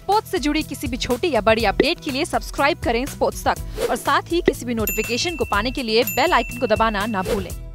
Sports से जुड़ी किसी भी छोटी या बड़ी अपडेट के लिए सब्सक्राइब करें स्पोर्ट्स तक और साथ ही किसी भी नोटिफिकेशन को पाने के लिए बेल आइकन को दबाना ना भूलें।